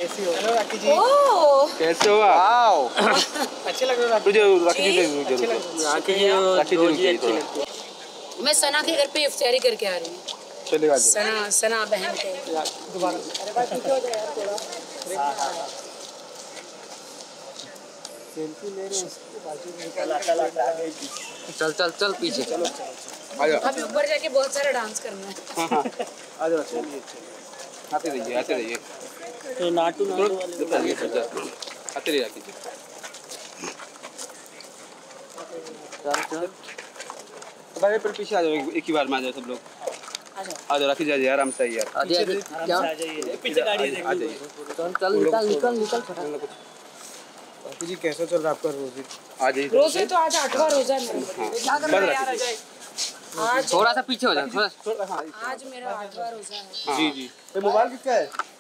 कैसी हो? हेलो राखी जी। कैसे हो आप? अच्छे लग रहे हो तुझे राखी जी अच्छे लग रहे हो। राखी जी अच्छी लगती है। मैं सना के घर पे इफ्तारी करके आ रही हूँ। चलेगा सना बहन के दोबारा। अरे भाई पीछे हो जाओ यार थोड़ा। सेल्फी ले रहे हैं उसके बाजू में चल चल चल पीछे चलो। अभी ऊपर जाके बहुत सारा डांस करना है। आ जाओ चलिए आते रहिए तो नाटू वाले आते रहिए राखी जी। चल भाई पर पीछे आ जाओ एक ही बार में आ जाओ सब लोग। आ जाओ राखी जी आराम से आइए क्या आ जाइए पीछे गाड़ी है आ जाइए। चल निकल राखी जी कैसा चल रहा है आपका रोजे? आ जाइए रोजे तो आज 8वां रोजा है मेरा। क्या कर रहे हैं यार अजय? आज थोड़ा सा पीछे हो जा थोड़ा। आज मेरा 8वां रोजा है। जी ये मोबाइल किसका है?